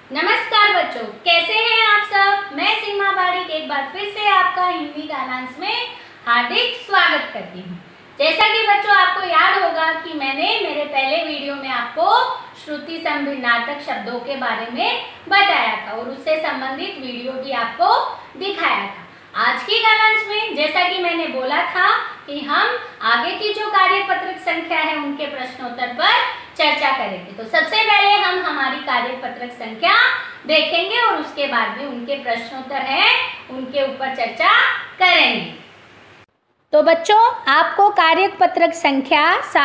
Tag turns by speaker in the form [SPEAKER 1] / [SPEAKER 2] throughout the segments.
[SPEAKER 1] नमस्कार बच्चों, कैसे हैं आप सब। मैं सीमा बारिक एक बार फिर से आपका हिंदी गालांश में हार्दिक स्वागत करती हूँ। जैसा कि बच्चों आपको याद होगा कि मैंने मेरे पहले वीडियो में आपको श्रुति संभिन्नार्थक शब्दों के बारे में बताया था और उससे संबंधित वीडियो भी आपको दिखाया था। आज की गालांश में जैसा कि मैंने बोला था कि हम आगे की जो कार्यपत्रक संख्या है उनके प्रश्नोत्तर पर चर्चा करेंगे। तो सबसे पहले हम हमारी कार्यपत्रक संख्या देखेंगे और उसके बाद में उनके प्रश्नोत्तर हैं उनके ऊपर चर्चा करेंगे। तो बच्चों आपको कार्यपत्रक संख्या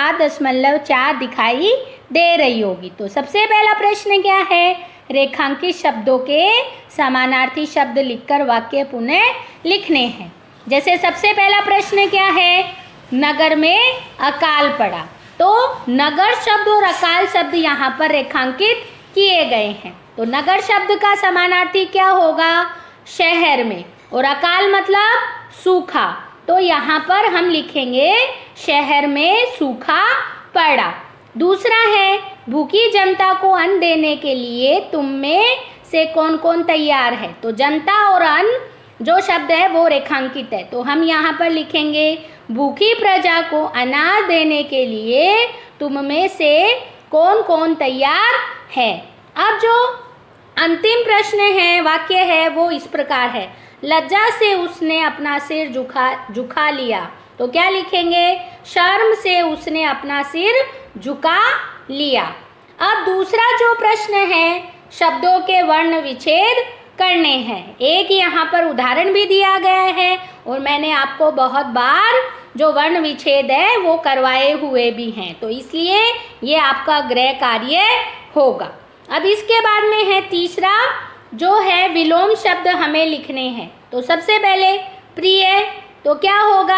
[SPEAKER 1] 7.4 दिखाई दे रही होगी। तो सबसे पहला प्रश्न क्या है, रेखांकित शब्दों के समानार्थी शब्द लिखकर वाक्य पुनः लिखने हैं। जैसे सबसे पहला प्रश्न क्या है, नगर में अकाल पड़ा। तो नगर शब्द और अकाल शब्द यहाँ पर रेखांकित किए गए हैं। तो नगर शब्द का समानार्थी क्या होगा, शहर में, और अकाल मतलब सूखा। तो यहाँ पर हम लिखेंगे शहर में सूखा पड़ा। दूसरा है, भूखी जनता को अन्न देने के लिए तुम में से कौन कौन तैयार है। तो जनता और अन्न जो शब्द है वो रेखांकित है। तो हम यहाँ पर लिखेंगे भूखी प्रजा को अनाज देने के लिए तुम में से कौन कौन तैयार है। अब जो अंतिम प्रश्न है, वाक्य है, वो इस प्रकार है, लज्जा से उसने अपना सिर झुका लिया। तो क्या लिखेंगे, शर्म से उसने अपना सिर झुका लिया। अब दूसरा जो प्रश्न है, शब्दों के वर्ण विच्छेद करने हैं। एक यहाँ पर उदाहरण भी दिया गया है और मैंने आपको बहुत बार जो वर्ण विच्छेद है वो करवाए हुए भी हैं, तो इसलिए ये आपका गृह कार्य होगा। अब इसके बाद में है तीसरा जो है विलोम शब्द हमें लिखने हैं। तो सबसे पहले प्रिय, तो क्या होगा,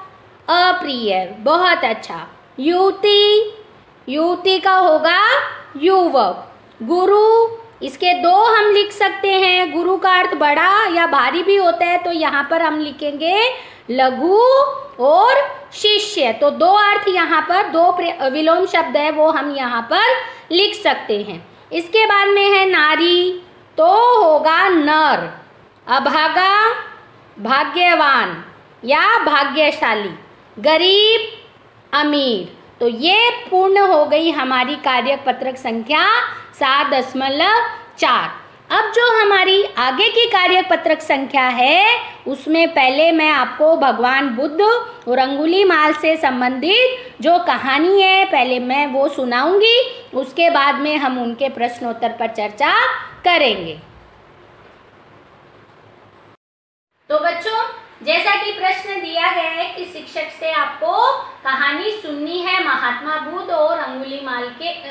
[SPEAKER 1] अप्रिय। बहुत अच्छा। युवती, युवती का होगा युवक। गुरु, इसके दो हम लिख सकते हैं, गुरु का अर्थ बड़ा या भारी भी होता है, तो यहाँ पर हम लिखेंगे लघु और शिष्य। तो दो अर्थ यहाँ पर, दो विलोम शब्द है वो हम यहाँ पर लिख सकते हैं। इसके बाद में है नारी, तो होगा नर। अभागा, भाग्यवान या भाग्यशाली। गरीब, अमीर। तो ये पूर्ण हो गई हमारी कार्यपत्रक संख्या 7.4। अब जो हमारी आगे की कार्यपत्रक संख्या है उसमें पहले मैं आपको भगवान बुद्ध और अंगुलीमाल से संबंधित जो कहानी है पहले मैं वो सुनाऊंगी, उसके बाद में हम उनके प्रश्नोत्तर पर चर्चा करेंगे। तो बच्चों जैसा कि प्रश्न दिया गया है कि शिक्षक से आपको कहानी सुननी है महात्मा बुद्ध और अंगुलीमाल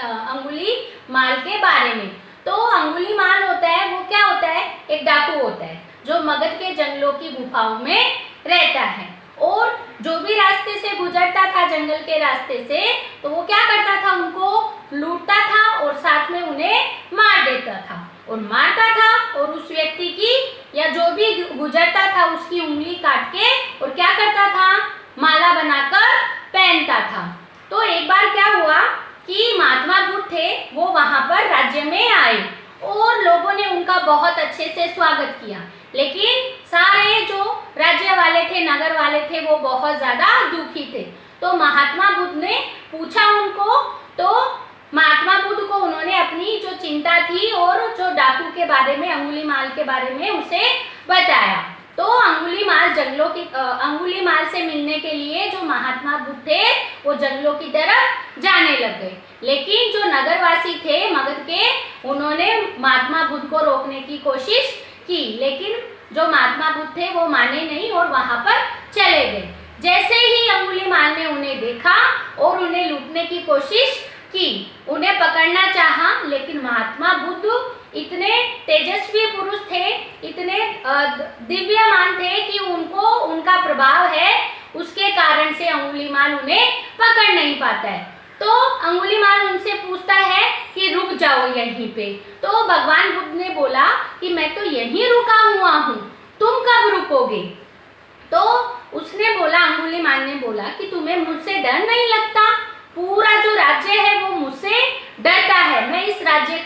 [SPEAKER 1] के बारे में। तो अंगुलीमाल होता है, वो क्या होता है, एक डाकू होता है जो मगध के जंगलों की गुफाओं में रहता है और जो भी रास्ते से गुजरता था जंगल के रास्ते से, तो वो क्या करता था, उनको लूटता था और साथ में उन्हें मार देता था और मारता था और उस व्यक्ति की या जो भी गुजरता था उसकी उंगली काट के और क्या करता था, माला बनाकर पहनता था। तो एक बार क्या हुआ कि महात्मा बुद्ध थे वो वहां पर राज्य में आए और लोगों ने उनका बहुत अच्छे से स्वागत किया, लेकिन सारे जो राज्य वाले थे, नगर वाले थे, वो बहुत ज्यादा दुखी थे। तो महात्मा बुद्ध ने पूछा उनको, तो महात्मा बुद्ध को उन्होंने अपनी जो चिंता थी और जो डाकू के बारे में, अंगुलीमाल के बारे में उसे बताया। तो अंगुलीमाल से मिलने के लिए जो महात्मा बुद्ध थे वो जंगलों की तरफ जाने लग गए, लेकिन जो नगरवासी थे मगध के, उन्होंने महात्मा बुद्ध को रोकने की कोशिश की, लेकिन जो महात्मा बुद्ध थे वो माने नहीं और वहां पर चले गए। जैसे ही अंगुलीमाल ने उन्हें देखा और उन्हें लूटने की कोशिश की, उन्हें पकड़ना चाहा, लेकिन महात्मा बुद्ध इतने तेजस्वी पुरुष थे, इतने दिव्यमान थे कि उनको उनका प्रभाव है, उसके कारण से अंगुलीमाल उन्हें पकड़ नहीं पाता है। तो अंगुलीमाल उनसे पूछता है कि रुक जाओ यहीं पे। तो भगवान बुद्ध ने बोला कि मैं तो यहीं रुका हुआ हूँ, तुम कब रुकोगे। तो उसने बोला, अंगुलीमाल ने बोला कि तुम्हें मुझसे डर नहीं लगता, पूरा जो राज्य है वो मुझसे डरता है, मैं इस राज्य का सबसे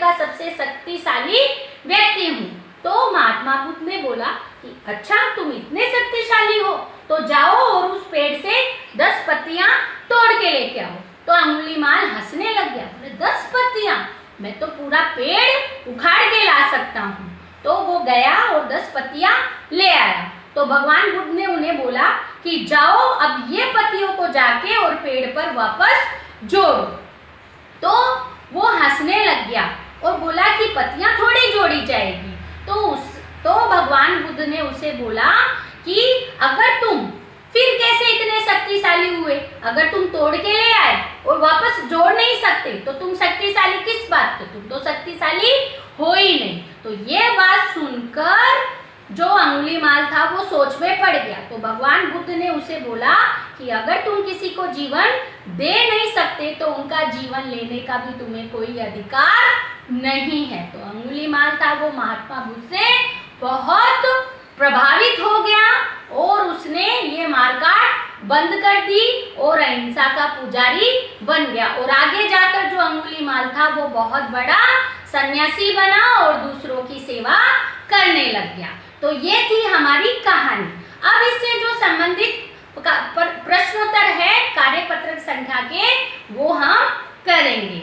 [SPEAKER 1] सबसे शक्तिशाली व्यक्ति हूँ। तो महात्मा बुद्ध ने बोला कि अच्छा तुम इतने शक्तिशाली हो तो जाओ और उस पेड़ से 10 पत्तियां तोड़ के लेके आओ। तो अंगुलीमाल हंसने लग गया, बोले 10 पत्तियां, मैं तो पूरा पेड़ उखाड़ के ला सकता हूँ। तो वो गया और 10 पत्तियां ले आया। तो भगवान बुद्ध ने उन्हें बोला कि जाओ अब ये पत्तियों को जाके और पेड़ पर वापस जोड़ो। तो वो हंसने लग गया और बोला कि पत्तियां थोड़ी जोड़ी जाएगी। तो भगवान बुद्ध ने उसे बोला कि अगर तुम फिर कैसे इतने शक्तिशाली हुए, अगर तुम तोड़ के ले आए और वापस जोड़ नहीं सकते तो तुम शक्तिशाली किस बात के, तुम तो शक्तिशाली हो ही नहीं। तो ये बात सुनकर जो अंगुलीमाल था वो सोच में पड़ गया। तो भगवान बुद्ध ने उसे बोला कि अगर तुम किसी को जीवन दे नहीं सकते तो उनका जीवन लेने का भी तुम्हें कोई अधिकार नहीं है। तो अंगुलीमाल था वो महात्मा बुद्ध से बहुत प्रभावित हो गया और उसने ये मारकाट बंद कर दी और अहिंसा का पुजारी बन गया। और आगे जाकर जो अंगुलीमाल था वो बहुत बड़ा सन्यासी बना और दूसरों की सेवा करने लग गया। तो ये थी हमारी कहानी। अब इससे जो संबंधित प्रश्नोत्तर है कार्यपत्रक संख्या के, वो हम करेंगे।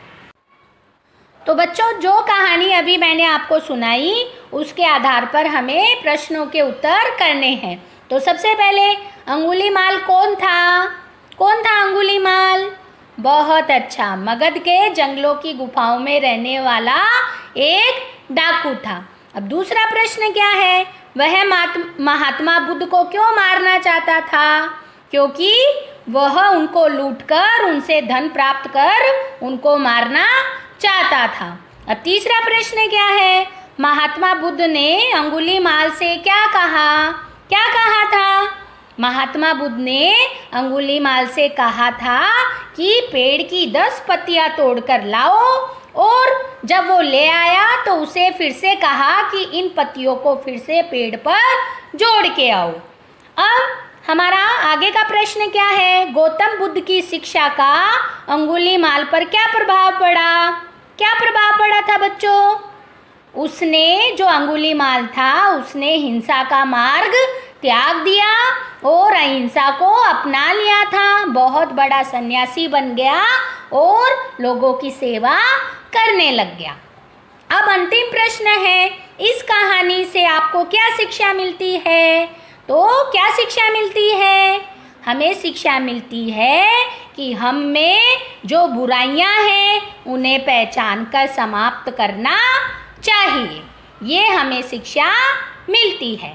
[SPEAKER 1] तो बच्चों, जो कहानी अभी मैंने आपको सुनाई उसके आधार पर हमें प्रश्नों के उत्तर करने हैं। तो सबसे पहले अंगुलीमाल कौन था? कौन था अंगुलीमाल? बहुत अच्छा, मगध के जंगलों की गुफाओं में रहने वाला एक डाकू था। अब दूसरा प्रश्न क्या है? वह महात्मा बुद्ध को क्यों मारना चाहता था? क्योंकि वह उनको लूटकर उनसे धन प्राप्त कर उनको मारना चाहता था। अब तीसरा प्रश्न क्या है? महात्मा बुद्ध ने अंगुलीमाल से क्या कहा? क्या कहा था? महात्मा बुद्ध ने अंगुलीमाल से कहा था कि पेड़ की 10 पत्तियां तोड़कर लाओ, और जब वो ले आया तो उसे फिर से कहा कि इन पत्तियों को फिर से पेड़ पर जोड़ के आओ। अब हमारा आगे का प्रश्न क्या है? गौतम बुद्ध की शिक्षा का अंगुलीमाल पर क्या प्रभाव पड़ा? क्या प्रभाव पड़ा था बच्चों? उसने, जो अंगुलीमाल था, उसने हिंसा का मार्ग त्याग दिया और अहिंसा को अपना लिया था। बहुत बड़ा सन्यासी बन गया और लोगों की सेवा करने लग गया। अब अंतिम प्रश्न है, इस कहानी से आपको क्या शिक्षा मिलती है? तो क्या शिक्षा मिलती है? हमें शिक्षा मिलती है कि हम में जो बुराइयां हैं उन्हें पहचान कर समाप्त करना चाहिए। ये हमें शिक्षा मिलती है।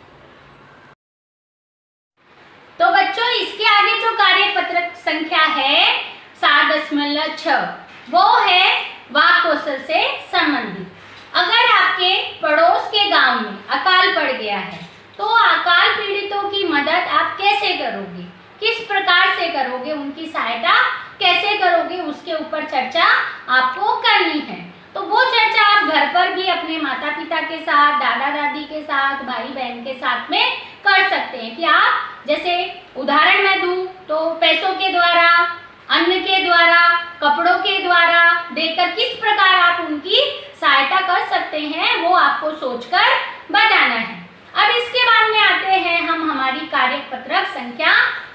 [SPEAKER 1] तो बच्चों, इसके आगे जो कार्यपत्रक संख्या है 7.6, वो है वाक् कौशल से संबंधित। अगर आपके पड़ोस के गांव में अकाल पड़ गया है तो अकाल पीड़ितों की मदद आप कैसे करोगे? किस प्रकार से करोगे? उनकी सहायता कैसे करोगे? उसके ऊपर चर्चा आपको करनी है। तो वो चर्चा आप घर पर भी अपने माता पिता के साथ, दादा दादी के साथ, भाई बहन के साथ में कर सकते हैं। कि आप, जैसे उदाहरण मैं दूं तो पैसों के द्वारा, अन्न के द्वारा, कपड़ों के द्वारा देकर किस प्रकार आप उनकी सहायता कर सकते हैं, वो आपको सोचकर बताना है। अब इसके बाद में आते हैं हम हमारी कार्यपत्रक संख्या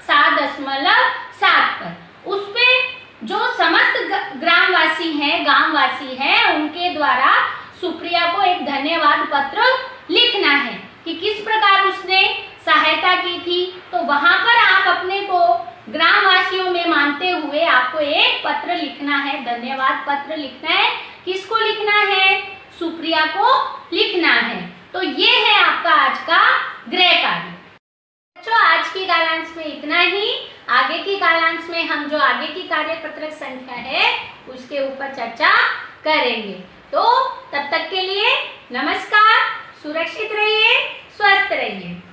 [SPEAKER 1] 7.7 पर। उसमें जो समस्त ग्रामवासी हैं, गांववासी हैं, उनके द्वारा सुप्रिया को एक धन्यवाद पत्र लिखना है कि किस प्रकार उसने सहायता की थी। तो वहां पर आप अपने को ग्रामवासियों में मानते हुए आपको एक पत्र लिखना है, धन्यवाद पत्र लिखना है। किसको लिखना है? सुप्रिया को लिखना है। तो ये है आपका आज का गृह कार्य। बच्चों, आज की कालांश में इतना ही। आगे की कालांश में हम जो आगे की कार्यपत्रक संख्या है उसके ऊपर चर्चा करेंगे। तो तब तक के लिए नमस्कार, सुरक्षित रहिए, स्वस्थ रहिए।